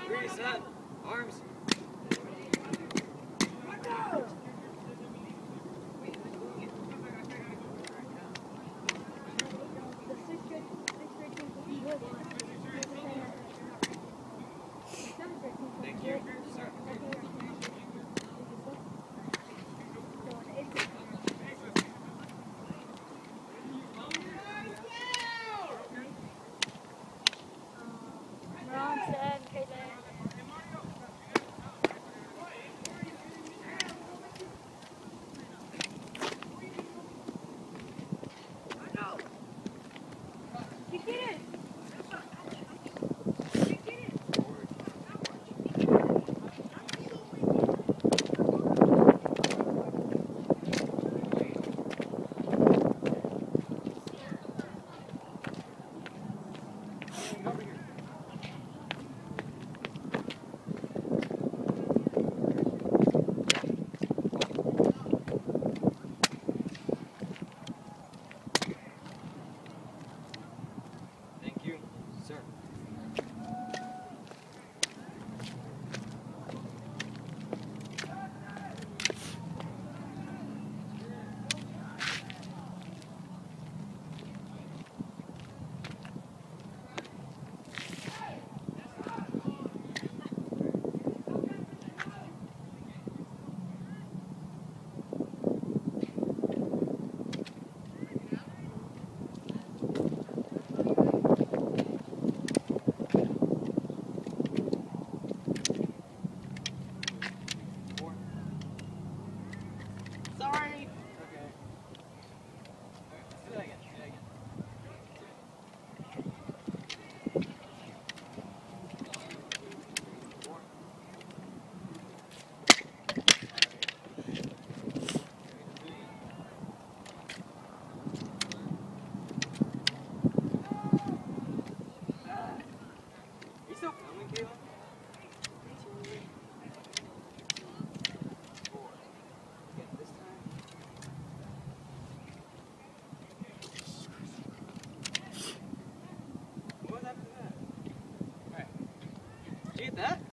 Reset. Arms. Thank you, sir. Bronson, KJ. You get it! Thank you, sir. Sorry. Okay. Do that again. Do that again. Are you still filming, Caleb? Again, this time. What was after that? Alright. Did you get that?